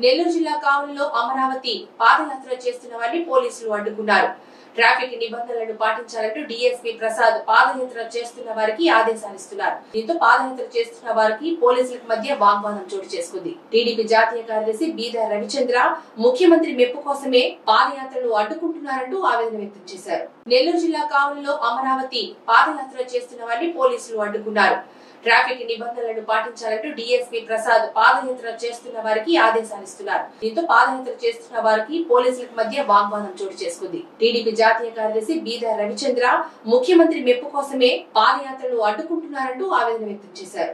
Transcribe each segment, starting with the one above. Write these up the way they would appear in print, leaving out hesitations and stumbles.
నెల్లూరు జిల్లా కావలిలో అమరావతి పాదయాత్ర చేస్తున్న వారిని పోలీసులు అడ్డుకున్నారు. ట్రాఫిక్ నిబంధనలను పాటించాలంటూ డీఎస్పీ ప్రసాద్ పాదయాత్ర చేస్తున్న వారికి ఆదేశాలు ఇస్తున్నారు. దీంతో పాదయాత్ర చేస్తున్న వారికి పోలీసులకు మధ్య వాగ్వాదం చోటు చేసుకుంది. టీడీపీ జాతీయ కార్యదర్శి బీదా రవిచంద్ర ముఖ్యమంత్రి మెప్పు కోసమే పాదయాత్రను అడ్డుకుంటున్నారంటూ ఆవేదన వ్యక్తం చేశారు. నెల్లూరు జిల్లా కావలిలో అమరావతి పాదయాత్ర చేస్తున్న వారిని పోలీసులు అడ్డుకున్నారు. ట్రాఫిక్ నిబంధనలను పాటించాలంటూ డీఎస్పీ ప్రసాద్ పాదయాత్ర చేస్తున్న వారికి ఆదేశాలు ఇస్తున్నారు. దీంతో పాదయాత్ర చేస్తున్న వారికి పోలీసులకు మధ్య వాగ్వాదం చోటు చేసుకుంది. టీడీపీ జాతీయ కార్యదర్శి బీదా రవిచంద్ర ముఖ్యమంత్రి మెప్పు కోసమే పాదయాత్రను అడ్డుకుంటున్నారంటూ ఆవేదన వ్యక్తం చేశారు.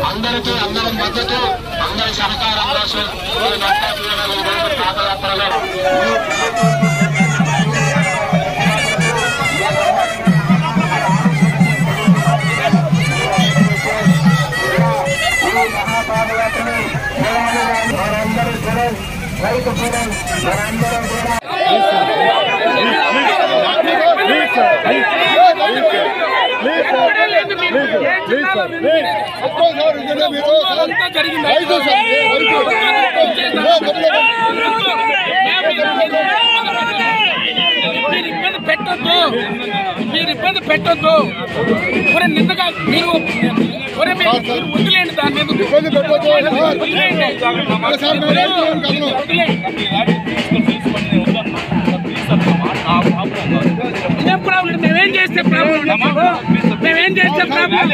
మీరు ఇబ్బంది పెట్టొద్దు. నిన్నగా మీరు వదిలేండి, దాని మీద ఇబ్బంది పెట్టొద్దు. ఏం ప్రాబ్లం? మేమేం చేస్తే ప్రాబ్లం? మేమేం చేస్తే ప్రాబ్లం?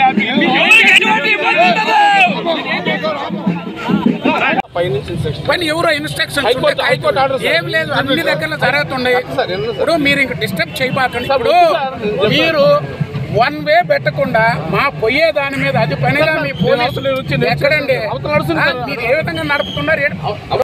పని ఎవరో ఇన్స్ట్రక్షన్ ఏం లేదు, అన్ని దగ్గర జరుగుతుండే. ఇప్పుడు మీరు ఇంక డిస్టర్బ్ చేయబాకండి. ఇప్పుడు మీరు వన్ వే పెట్టకుండా మా పోయే దాని మీద అది పనిగా మీ పోలీసులు ఎక్కడండి మీరు ఏ విధంగా నడుపుతున్నారు?